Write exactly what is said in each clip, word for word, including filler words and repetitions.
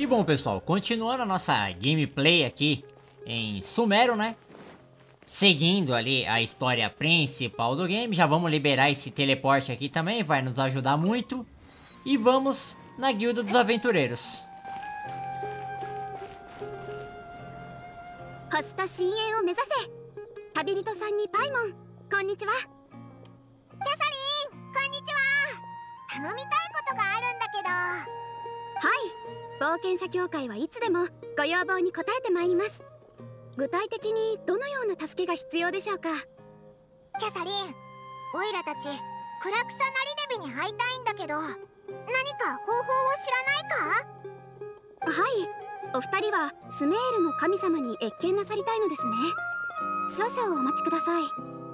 E bom, pessoal, continuando a nossa gameplay aqui em Sumério, né? Seguindo ali a história principal do game, já vamos liberar esse teleporte aqui também, vai nos ajudar muito. E vamos na Guilda dos Aventureiros. 星と深淵を目指せ。旅人さんにパイモン、こんにちは。キャサリン、こんにちは。頼みたいことがあるんだけど。はい、冒険者協会はいつでもご要望に応えてまいります。具体的にどのような助けが必要でしょうか。キャサリン、オイラたちクラクサナリデビに会いたいんだけど、何か方法を知らないか。はい、お二人はスメールの神様に謁見なさりたいのですね。少々お待ちください。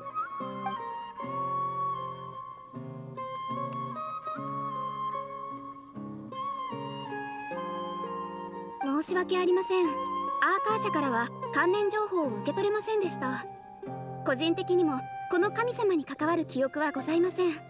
申し訳ありません。アーカー社からは関連情報を受け取れませんでした。個人的にもこの神様に関わる記憶はございません。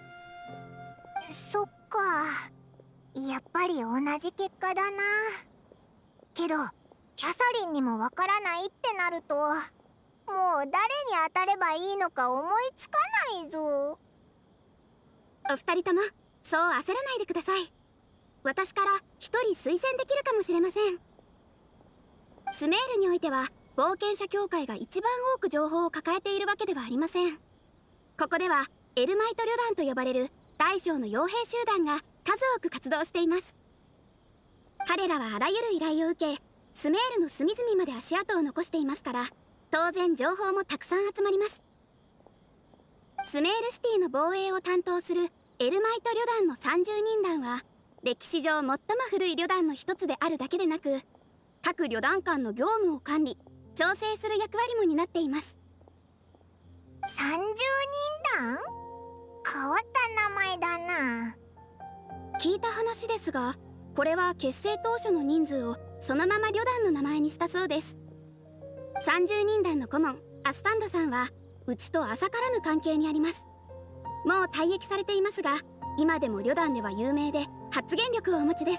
そっか、やっぱり同じ結果だな。けどキャサリンにもわからないってなると、もう誰に当たればいいのか思いつかないぞ。お二人ともそう焦らないでください。私から一人推薦できるかもしれません。スメールにおいては冒険者協会が一番多く情報を抱えているわけではありません。ここではエルマイト旅団と呼ばれる大小の傭兵集団が数多く活動しています。彼らはあらゆる依頼を受け、スメールの隅々まで足跡を残していますから、当然情報もたくさん集まります。スメールシティの防衛を担当するエルマイト旅団のさんじゅうにん団は歴史上最も古い旅団の一つであるだけでなく、各旅団間の業務を管理調整する役割も担っています。さんじゅうにん団？変わった名前だな。聞いた話ですが、これは結成当初の人数をそのまま旅団の名前にしたそうです。さんじゅうにん団の顧問アスファンドさんはうちと浅からぬ関係にあります。もう退役されていますが、今でも旅団では有名で発言力をお持ちです。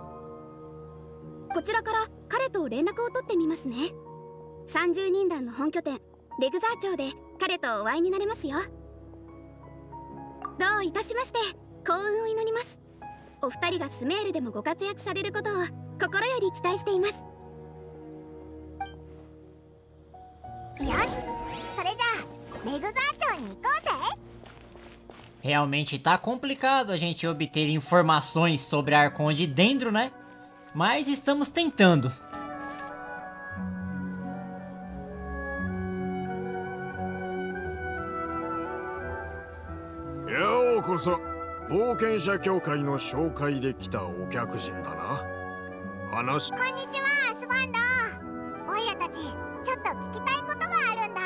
こちらから彼と連絡を取ってみますね。さんじゅうにん団の本拠点レグザー町で彼とお会いになれますよ。どういたしまして。幸運を祈ります。お二人がスメールでもご活躍されることを心より期待しています。よし、それじゃあレグザー町に行こうぜ。 Realmente tá complicado a gente obter informações sobre a Arconde Dendro, né? Mas estamos tentando. Yokoso, 冒険者協会の紹介で来たお客人だな。話。こんにちは、アスファンド。オイラたち、ちょっと聞きたいことがあるんだ。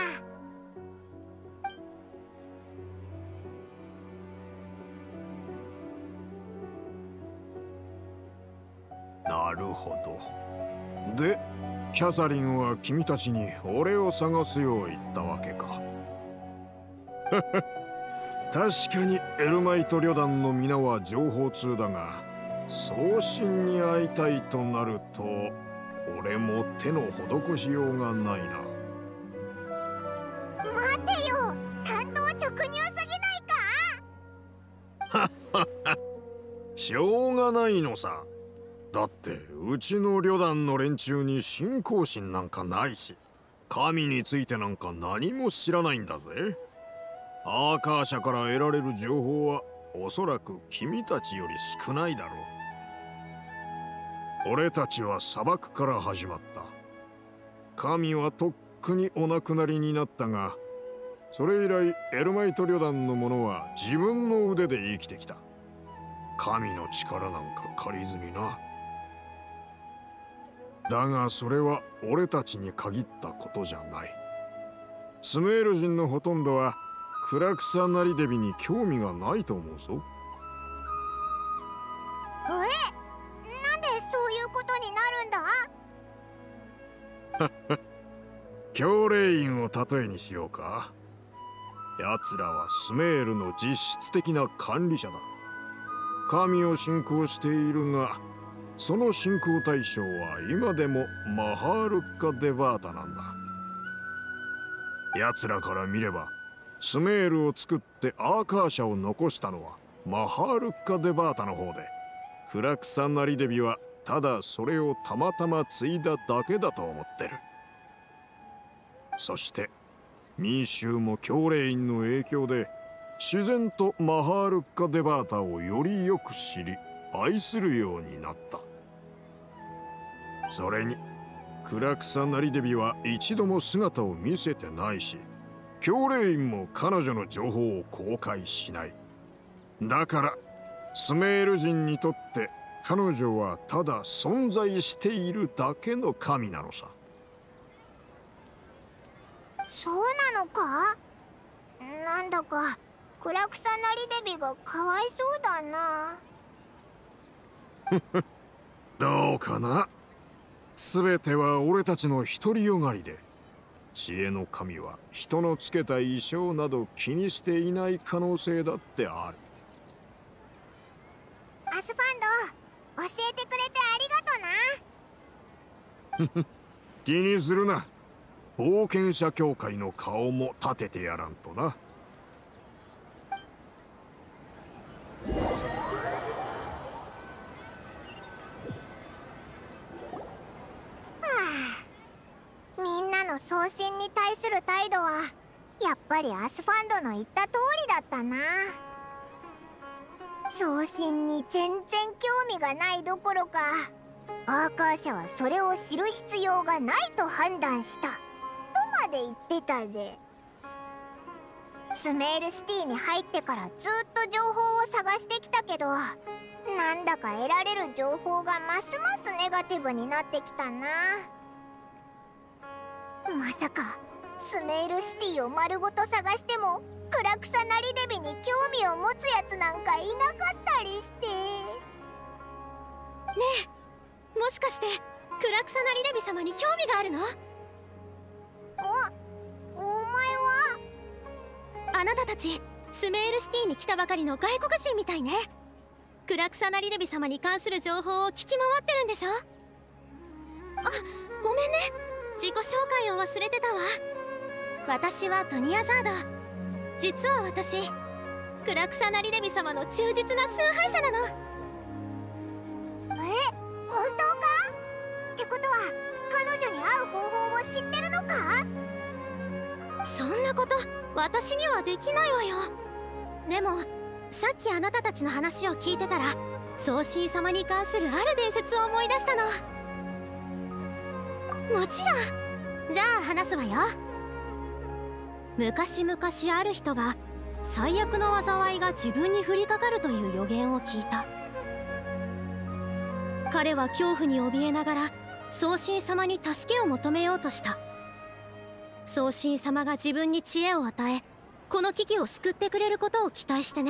なるほど。で、キャサリンは君たちに俺を探すよう言ったわけか。確かにエルマイト旅団の皆は情報通だが、送信に会いたいとなると俺も手の施しようがないな。待てよ、担当直入すぎないか。しょうがないのさ。だってうちの旅団の連中に信仰心なんかないし、神についてなんか何も知らないんだぜ。アーカー社から得られる情報はおそらく君たちより少ないだろう。俺たちは砂漠から始まった。神はとっくにお亡くなりになったが、それ以来エルマイト旅団の者は自分の腕で生きてきた。神の力なんか借りずにな。だがそれは俺たちに限ったことじゃない。スメール人のほとんどはクラクサナリデビに興味がないと思うぞ。え、なんでそういうことになるんだ。教令員を例えにしようか。奴らはスメールの実質的な管理者だ。神を信仰しているが、 その信仰対象は今でもマハールッカ・デバータなんだ。奴らから見ればスメールを作ってアーカーシャを残したのはマハールッカ・デバータの方で、クラクサ・ナリデビはただそれをたまたま継いだだけだと思ってる。そして民衆も教令員の影響で自然とマハールッカ・デバータをよりよく知り愛するようになった。それにクラクサ・ナリデビは一度も姿を見せてないし、教令員も彼女の情報を公開しない。だからスメール人にとって彼女はただ存在しているだけの神なのさ。 そうなのか？なんだかクラクサ・ナリデビがかわいそうだな。 どうかな。全ては俺たちの独りよがりで、知恵の神は人のつけた衣装など気にしていない可能性だってある。 アスファンド、教えてくれてありがとな。 気にするな。冒険者協会の顔も立ててやらんとな。はあ、みんなの送信に対する態度はやっぱりアスファンドの言った通りだったな。送信に全然興味がないどころか、アーカー社はそれを知る必要がないと判断したとまで言ってたぜ。スメールシティに入ってからずっと情報を探してきたけど、なんだか得られる情報がますますネガティブになってきたな。まさかスメールシティを丸ごと探してもクラクサ・ナリデビに興味を持つやつなんかいなかったりして。ねえ、もしかしてクラクサ・ナリデビ様に興味があるの？ お、お前は？ あなたたちスメールシティに来たばかりの外国人みたいね。クラクサ・ナリデビ様に関する情報を聞き回ってるんでしょ？あ、ごめんね、自己紹介を忘れてたわ。私はトニアザード。実は私クラクサ・ナリデビ様の忠実な崇拝者なの。 え、本当か？ってことは彼女に会う方法を知ってるのか？ そんなこと私にはできないわよ。でもさっきあなたたちの話を聞いてたら、送信様に関するある伝説を思い出したの。もちろん、じゃあ話すわよ。昔々ある人が最悪の災いが自分に降りかかるという予言を聞いた。彼は恐怖に怯えながら送信様に助けを求めようとした。送信様が自分に知恵を与え、この危機を救ってくれることを期待してね。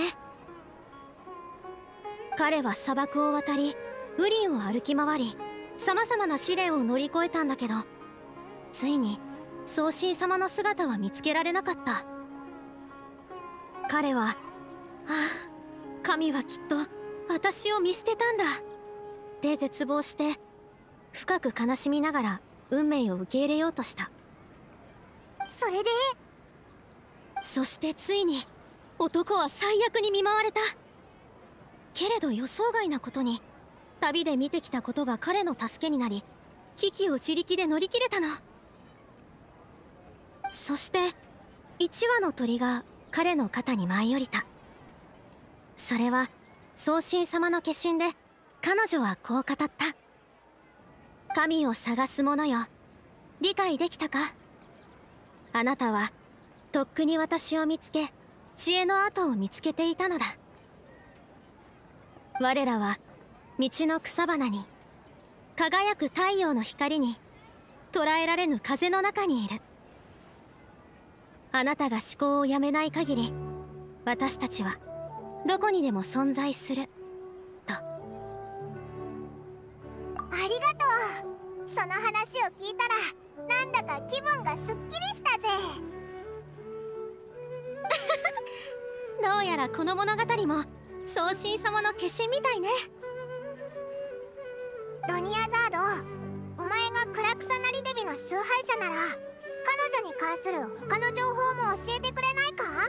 彼は砂漠を渡りウリンを歩き回り、さまざまな試練を乗り越えたんだけど、ついに送信様の姿は見つけられなかった。彼は、はあ、神はきっと私を見捨てたんだって絶望して、深く悲しみながら運命を受け入れようとした。 それで？ そしてついに男は最悪に見舞われた。けれど予想外なことに、旅で見てきたことが彼の助けになり、危機を自力で乗り切れたの。そして一羽の鳥が彼の肩に舞い降りた。それは送信様の化身で、彼女はこう語った。神を探す者よ、理解できたか？あなたはとっくに私を見つけ、知恵の跡を見つけていたのだ。我らは道の草花に、輝く太陽の光に、捉えられぬ風の中にいる。あなたが思考をやめない限り、私たちはどこにでも存在すると。 ありがとう。その話を聞いたらなんだか気分がすっきりしたぜ。 どうやらこの物語も送信様の化身みたいね。 ドニアザード、お前がクラクサナリデビの崇拝者なら彼女に関する他の情報も教えてくれないか？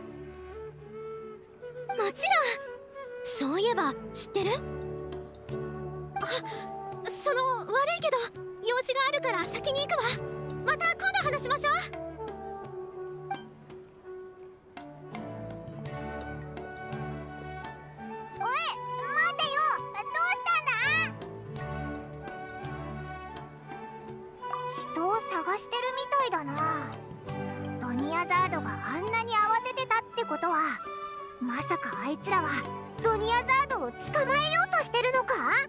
もちろん。そういえば知ってる？あ、その悪いけど用事があるから先に行くわ。また今度話しましょう。 おい、待てよ、どうしたんだ？人を探してるみたいだな。ドニアザードがあんなに慌ててたってことは、まさかあいつらはドニアザードを捕まえようとしてるのか？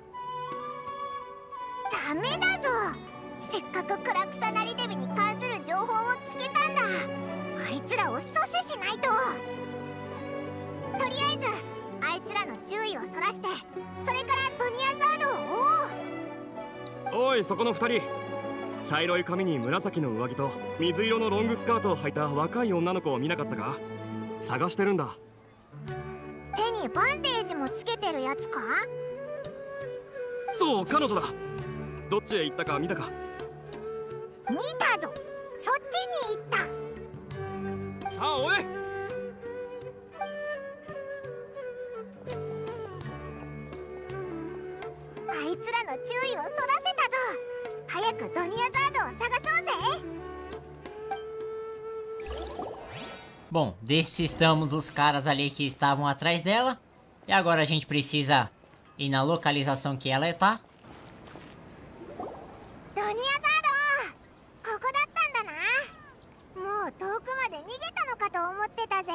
ダメだぞ。せっかくクラクサナリデビに関する情報を聞けたんだ。あいつらを阻止しないと。とりあえずあいつらの注意をそらして、それからドニアザードを追おう。 おい、そこの二人。茶色い髪に紫の上着と水色のロングスカートを履いた若い女の子を見なかったか？探してるんだ。 手にバンデージもつけてるやつか？ そう、彼女だ。どっちへ行ったか見たか？ 見たぞ。そっちに行った。 さあ追え。 あいつらの注意をそらせたぞ。早くドニアザードを探そうぜ。 Bom, despistamos os caras ali que estavam atrás dela. E agora a gente precisa ir na localização que ela tá. ドニアザード、ここだったんだな。もう遠くまで逃げたのかと思ってたぜ。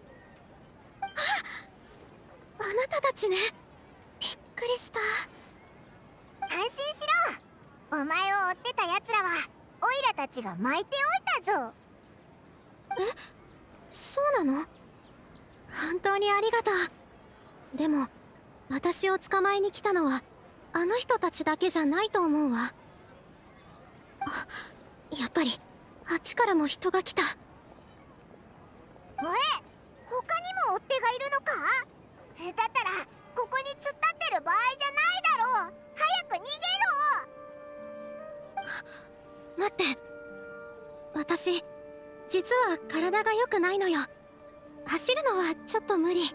あなたたちね。びっくりした。 安心しろ。お前を追ってたやつらはオイラたちが巻いておいたぞ。 え、そうなの？本当にありがとう。でも私を捕まえに来たのはあの人たちだけじゃないと思うわ。あ、やっぱりあっちからも人が来た。 おい、他にも追っ手がいるのか？だったらここに突っ立ってる場合じゃないだろう。早く逃げろ。 待って、私実は体が良くないのよ。走るのはちょっと無理。うん、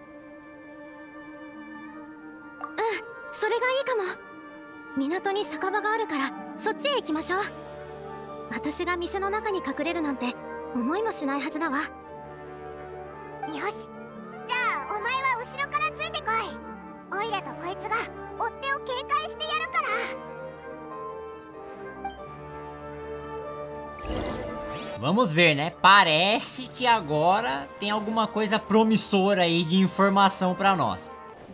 それがいいかも。港に酒場があるからそっちへ行きましょう。私が店の中に隠れるなんて思いもしないはずだわ。 よし、じゃあお前は後ろからついてこい。オイラとこいつが追っ手を警戒してやるから。 Vamos ver, né? Parece que agora tem alguma coisa promissora aí de informação pra nós.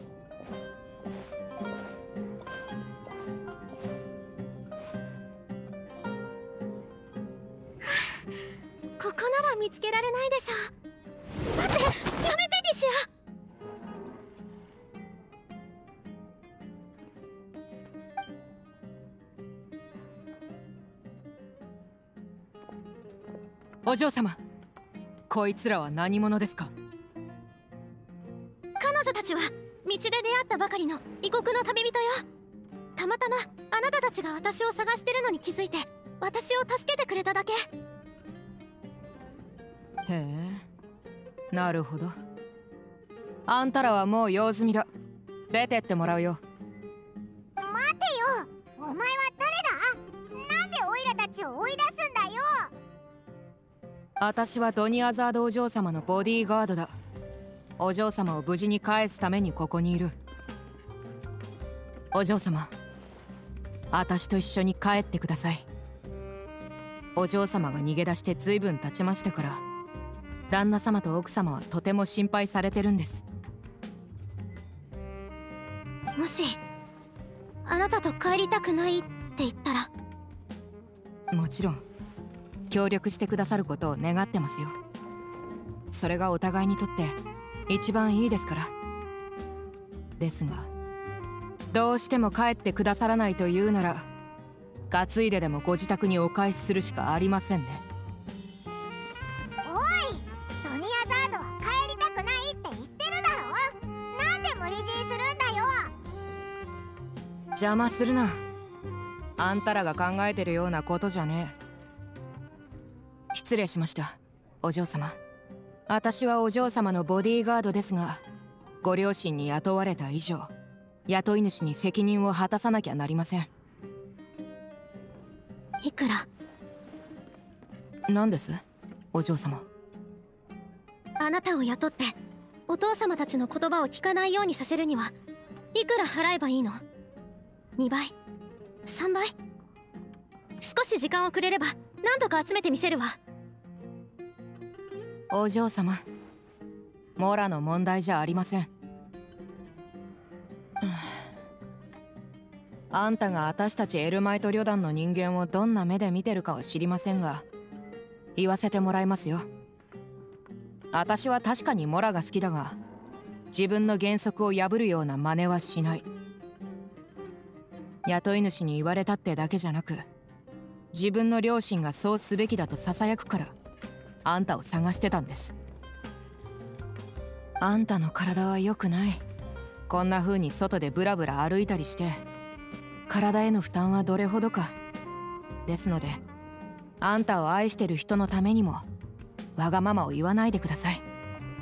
ここなら見つけられないでしょ。待って、やめてディシア。 お嬢様、こいつらは何者ですか？ 彼女たちは道で出会ったばかりの異国の旅人よ。たまたまあなたたちが私を探してるのに気づいて私を助けてくれただけ。 へえ、なるほど。あんたらはもう用済みだ。出てってもらうよ。 待てよ、お前は誰だ？なんでオイラたちを追い出すんだよ。 私はドニアザードお嬢様のボディーガードだ。お嬢様を無事に返すためにここにいる。お嬢様、私と一緒に帰ってください。お嬢様が逃げ出してずいぶん経ちましたから、旦那様と奥様はとても心配されてるんです。 もしあなたと帰りたくないって言ったら？ もちろん協力してくださることを願ってますよ。それがお互いにとって一番いいですから。ですがどうしても帰ってくださらないというなら、担いででもご自宅にお返しするしかありませんね。 おい、ドニアザードは帰りたくないって言ってるだろ。なんで無理強いするんだよ。 邪魔するな。 あんたらが考えてるようなことじゃねえ。失礼しました、お嬢様。私はお嬢様のボディーガードですが、ご両親に雇われた以上、雇い主に責任を果たさなきゃなりません。 いくら？ 何です、お嬢様。 あなたを雇ってお父様たちの言葉を聞かないようにさせるにはいくら払えばいいの？にばい？さんばい？少し時間をくれれば何とか集めてみせるわ。 お嬢様、モラの問題じゃありません。あんたが私たちエルマイト旅団の人間をどんな目で見てるかは知りませんが、言わせてもらいますよ。私は確かにモラが好きだが、自分の原則を破るような真似はしない。雇い主に言われたってだけじゃなく、自分の両親がそうすべきだとささやくからあんたを探してたんです。あんたの体は良くない。こんな風に外でブラブラ歩いたりして体への負担はどれほどか。ですのであんたを愛してる人のためにもわがままを言わないでください。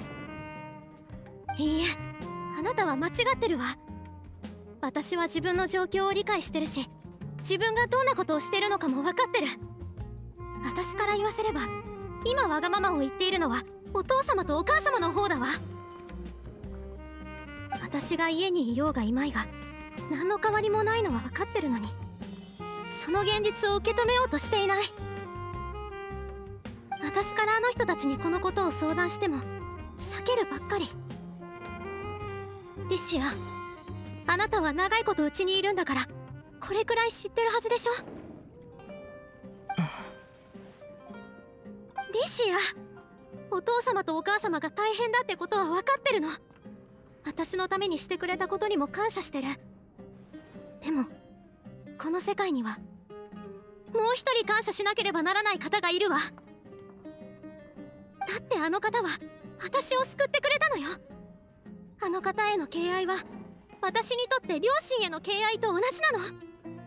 いいえ、あなたは間違ってるわ。私は自分の状況を理解してるし、自分がどんなことをしてるのかも分かってる。私から言わせれば今わがままを言っているのはお父様とお母様の方だわ。私が家にいようがいまいが何の変わりもないのは分かってるのに、その現実を受け止めようとしていない。私からあの人たちにこのことを相談しても避けるばっかり。リシア、あなたは長いことうちにいるんだからこれくらい知ってるはずでしょ。リシア、お父様とお母様が大変だってことは分かってるの。私のためにしてくれたことにも感謝してる。でもこの世界にはもう一人感謝しなければならない方がいるわ。だってあの方は私を救ってくれたのよ。あの方への敬愛は私にとって両親への敬愛と同じなの。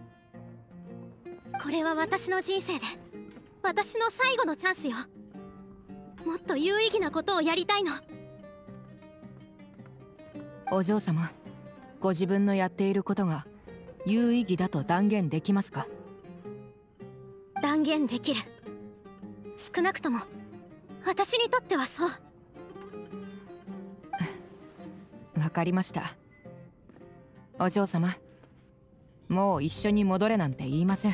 これは私の人生で私の最後のチャンスよ。もっと有意義なことをやりたいの。 お嬢様、ご自分のやっていることが有意義だと断言できますか？ 断言できる。少なくとも私にとってはそう。 わかりました。お嬢様、もう一緒に戻れなんて言いません。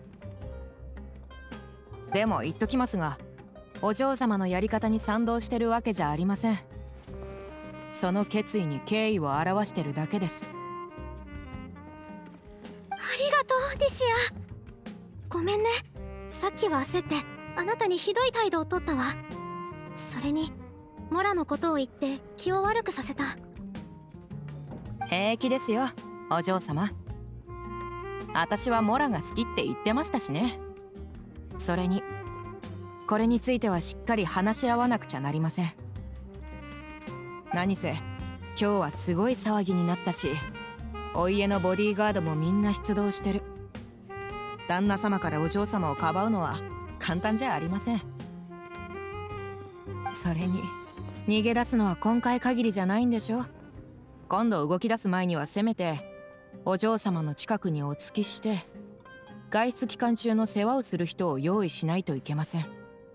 でも言っときますが、お嬢様のやり方に賛同してるわけじゃありません。その決意に敬意を表してるだけです。 ありがとう、リシア。ごめんね、さっきは焦ってあなたにひどい態度をとったわ。それにモラのことを言って気を悪くさせた。 平気ですよ、お嬢様。私はモラが好きって言ってましたしね。それにこれについてはしっかり話し合わなくちゃなりません。何せ今日はすごい騒ぎになったし、お家のボディーガードもみんな出動してる。旦那様からお嬢様をかばうのは簡単じゃありません。それに逃げ出すのは今回限りじゃないんでしょ。今度動き出す前にはせめてお嬢様の近くにお付きして外出期間中の世話をする人を用意しないといけません。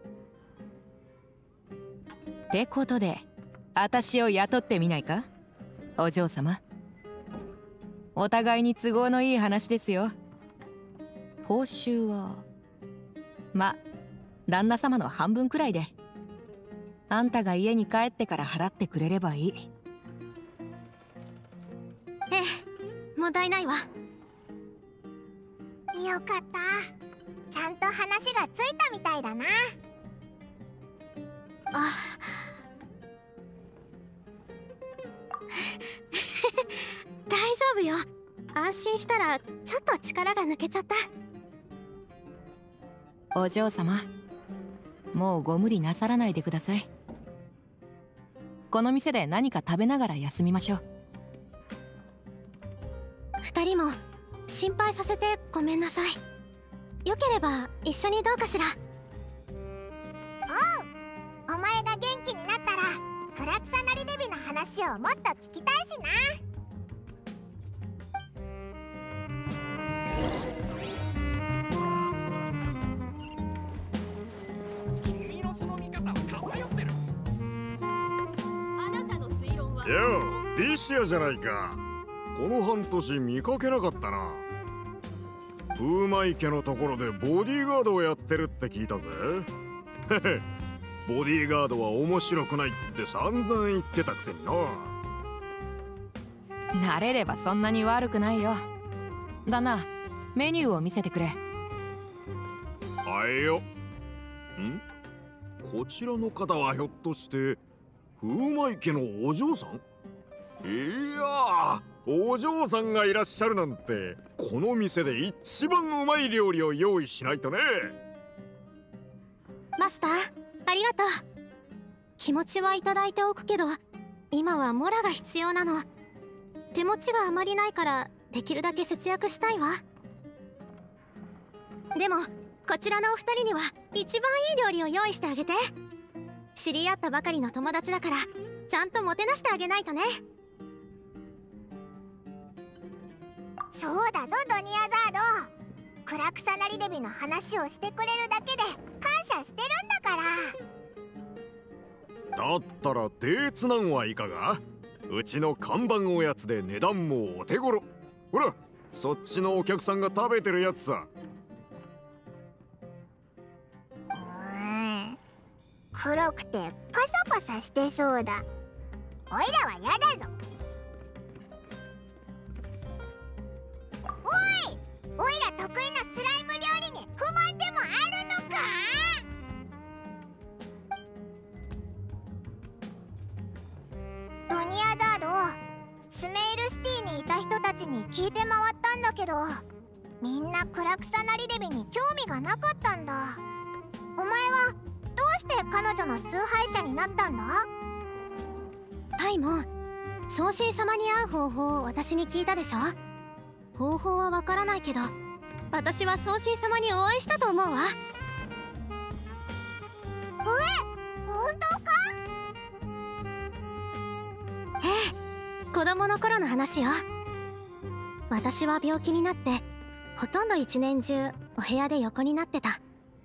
ってことで私を雇ってみないか、お嬢様。お互いに都合のいい話ですよ。報酬はま、旦那様の半分くらいで、あんたが家に帰ってから払ってくれればいい。 ええ、問題ないわ。 よかった。ちゃんと話がついたみたいだな。 あ大丈夫よ。安心したらちょっと力が抜けちゃった。 お嬢様、もうご無理なさらないでください。この店で何か食べながら休みましょう。 二人も心配させてごめんなさい。よければ一緒にどうかしら。 おう、お前が元気になったらクラクサナリデビの話をもっと聞きたいしな。 君のその見方は偏ってる。 あなたの推論は。 よう、ディシアじゃないか。この半年見かけなかったな。風魔池のところでボディーガードをやってるって聞いたぜ。へへ、ボディーガードは面白くないって散々言ってたくせにな。 慣れればそんなに悪くないよ。旦那、メニューを見せてくれ。 はいよ。ん？こちらの方はひょっとして風魔池のお嬢さん？いやー、お嬢さんがいらっしゃるなんて、この店で一番うまい料理を用意しないとね。 マスター、ありがとう。気持ちはいただいておくけど、今はモラが必要なの。手持ちがあまりないからできるだけ節約したいわ。でもこちらのお二人には一番いい料理を用意してあげて。知り合ったばかりの友達だからちゃんともてなしてあげないとね。 そうだぞドニアザード。クラクサナリデビの話をしてくれるだけで感謝してるんだから。 だったら手つなんはいかが？うちの看板おやつで値段もお手頃。ほら、そっちのお客さんが食べてるやつさ。 うーん、黒くてパサパサしてそうだ。おいらはやだぞ。おい、おいら得意なスライム料理に不満でもあるのか？ドニアザード、スメイルシティにいた人たちに聞いて回ったんだけど、みんなクラクサナリデビに興味がなかったんだ。お前はどうして彼女の崇拝者になったんだ？ パイも宗神様に会う方法を私に聞いたでしょ。方法はわからないけど、私は宗神様にお会いしたと思うわ。 え、本当か？ ええ、子供の頃の話よ。私は病気になってほとんど一年中お部屋で横になってた。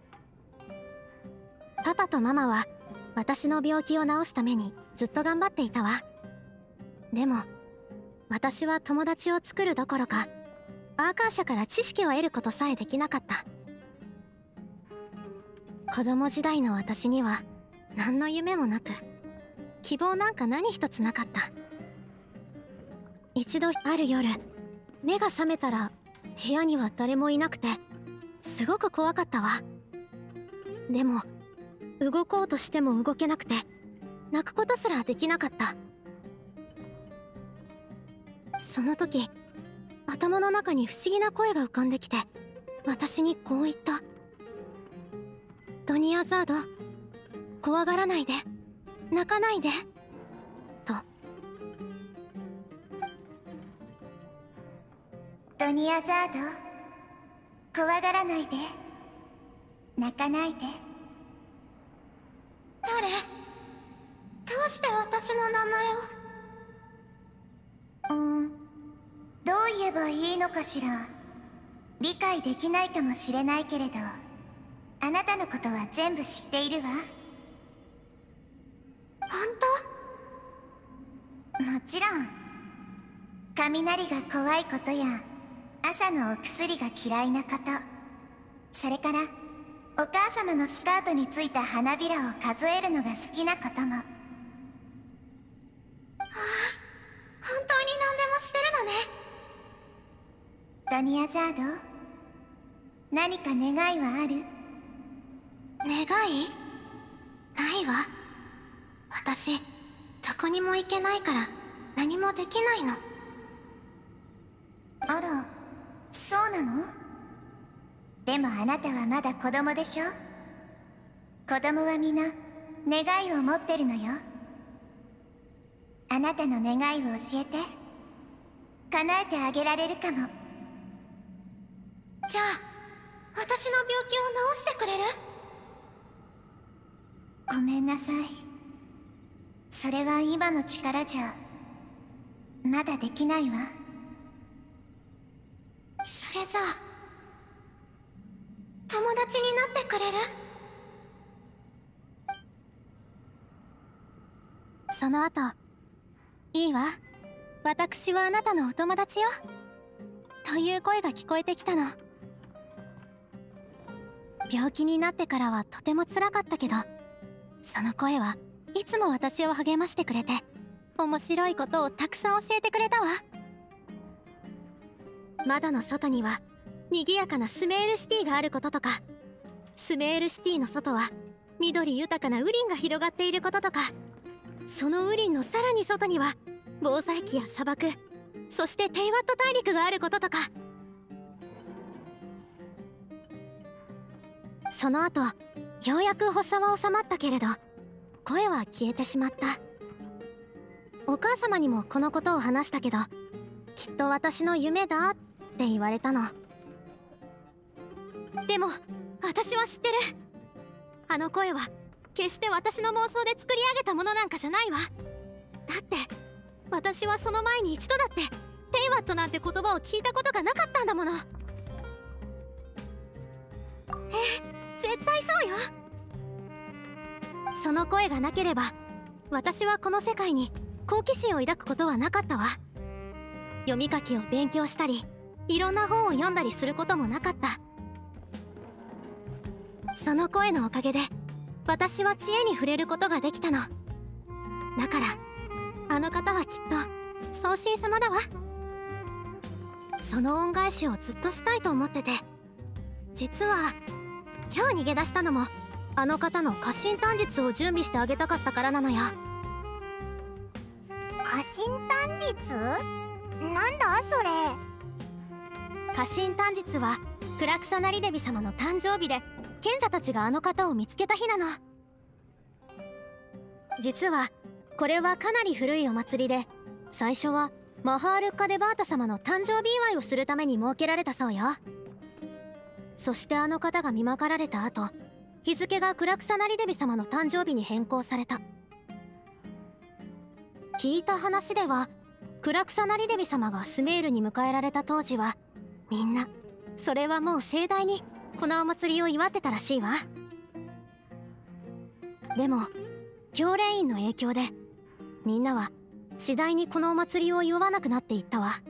パパとママは私の病気を治すためにずっと頑張っていたわ。でも私は友達を作るどころかアーカー社から知識を得ることさえできなかった。子供時代の私には何の夢もなく、希望なんか何一つなかった。一度ある夜、目が覚めたら部屋には誰もいなくてすごく怖かったわ。でも動こうとしても動けなくて、泣くことすらできなかった。その時、頭の中に不思議な声が浮かんできて、私にこう言った。ドニアザード、怖がらないで、泣かないで、と。 ドニアザード、怖がらないで、泣かないで。 誰？どうして私の名前を？ うーん、どう言えばいいのかしら。理解できないかもしれないけれど、あなたのことは全部知っているわ。 本もちろん。雷が怖いことや朝のお薬が嫌いなこと、それからお母様のスカートについた花びらを数えるのが好きなことも。 ああ、本当に何でも知ってるのね。 ドニアザード、何か願いはある？ 願い？ないわ。私、どこにも行けないから何もできないの。 あら、そうなの？でもあなたはまだ子供でしょ？子供は皆願いを持ってるのよ。あなたの願いを教えて。叶えてあげられるかも。 じゃあ私の病気を治してくれる？ ごめんなさい。それは今の力じゃまだできないわ。 それじゃあ友達になってくれる？その後、いいわ、私はあなたのお友達よという声が聞こえてきたの。病気になってからはとても辛かったけど、その声はいつも私を励ましてくれて、面白いことをたくさん教えてくれたわ。窓の外には賑やかなスメールシティがあることとか、スメールシティの外は緑豊かなウリンが広がっていることとか、そのウリンのさらに外には防災機や砂漠、そしてテイワット大陸があることとか。その後ようやく発作は収まったけれど、声は消えてしまった。お母様にもこのことを話したけど、きっと私の夢だって言われたの。でも私は知ってる。あの声は決して私の妄想で作り上げたものなんかじゃないわ。だって私はその前に一度だってテイワットなんて言葉を聞いたことがなかったんだもの。え、絶対そうよ。その声がなければ私はこの世界に好奇心を抱くことはなかったわ。読み書きを勉強したり、いろんな本を読んだりすることもなかった。その声のおかげで私は知恵に触れることができたの。だからあの方はきっと送信様だわ。その恩返しをずっとしたいと思ってて、実は今日逃げ出したのもあの方の家臣短術を準備してあげたかったからなのよ。 家臣短術？なんだそれ。 家臣短術はクラクサナリデビ様の誕生日で、賢者たちがあの方を見つけた日なの。実はこれはかなり古いお祭りで、最初はマハール・カデバータ様の誕生日祝いをするために設けられたそうよ。そしてあの方が見まかられた後、日付がクラクサナリデビ様の誕生日に変更された。聞いた話では、クラクサナリデビ様がスメールに迎えられた当時はみんなそれはもう盛大にこのお祭りを祝ってたらしいわ。でも教練院の影響でみんなは次第にこのお祭りを祝わなくなっていったわ。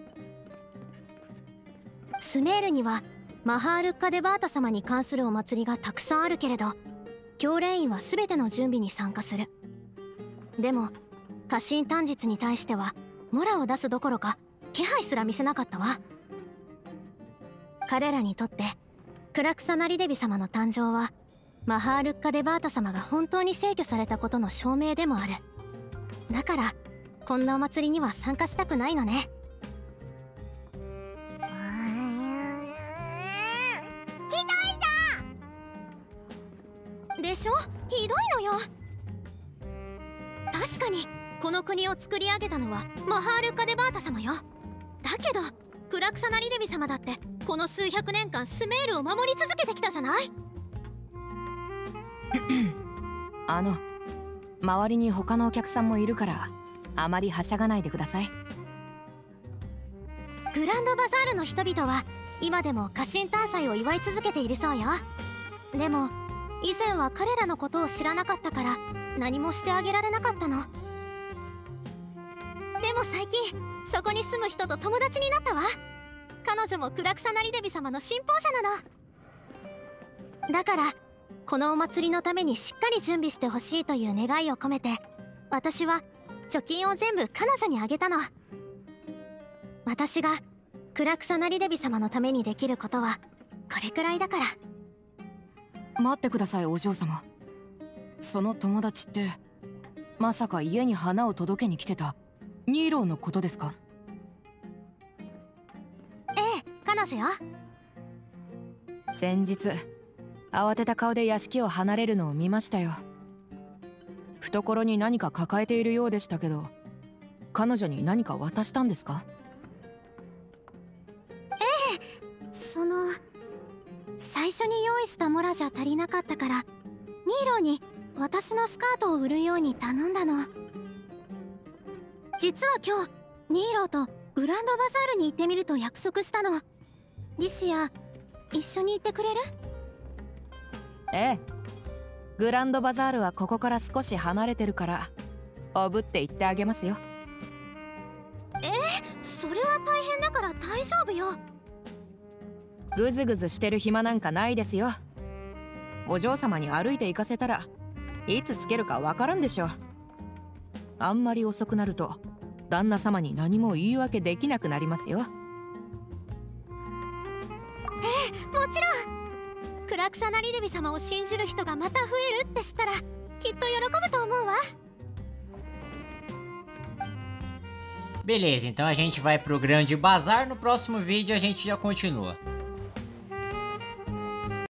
スメールにはマハール・カデバータ様に関するお祭りがたくさんあるけれど、教練院は全ての準備に参加する。でも家臣短術に対してはモラを出すどころか気配すら見せなかったわ。彼らにとってクラクサナリデビ様の誕生はマハールッカ・デバータ様が本当に制御されたことの証明でもある。だからこんなお祭りには参加したくないのね。 うーん、ひどいぞ。 でしょ、ひどいのよ。確かにこの国を作り上げたのはマハール・カデバータ様よ。だけどクラクサナリデビ様だってこの数百年間スメールを守り続けてきたじゃない。 あの周りに他のお客さんもいるからあまりはしゃがないでください。 グランドバザールの人々は今でも家臣誕祭を祝い続けているそうよ。でも以前は彼らのことを知らなかったから何もしてあげられなかったの。でも最近そこに住む人と友達になったわ。彼女もクラクサナリデビ様の信奉者なの。だからこのお祭りのためにしっかり準備してほしいという願いを込めて、私は貯金を全部彼女にあげたの。私がクラクサナリデビ様のためにできることはこれくらいだから。 待ってくださいお嬢様。その友達ってまさか家に花を届けに来てたニーローのことですか？ ええ、彼女よ。 先日慌てた顔で屋敷を離れるのを見ましたよ。懐に何か抱えているようでしたけど、彼女に何か渡したんですか？ ええ、その初に用意したモラじゃ足りなかったから、ニーローに私のスカートを売るように頼んだの。実は今日ニーローとグランドバザールに行ってみると約束したの。リシア、一緒に行ってくれる？ ええ、グランドバザールはここから少し離れてるからおぶって行ってあげますよ。 えー、それは大変だから大丈夫よ。 グズグズしてる暇なんかないですよ。お嬢様に歩いて行かせたらいつつけるかわからんでしょ。あんまり遅くなると旦那様に何も言い訳できなくなりますよ。 ええ、もちろん。クラクサナリデビ様を信じる人がまた増えるって知ったらきっと喜ぶと思うわ。 Beleza, então a gente vai pro Grande Bazar. No próximo vídeo a gente já continua.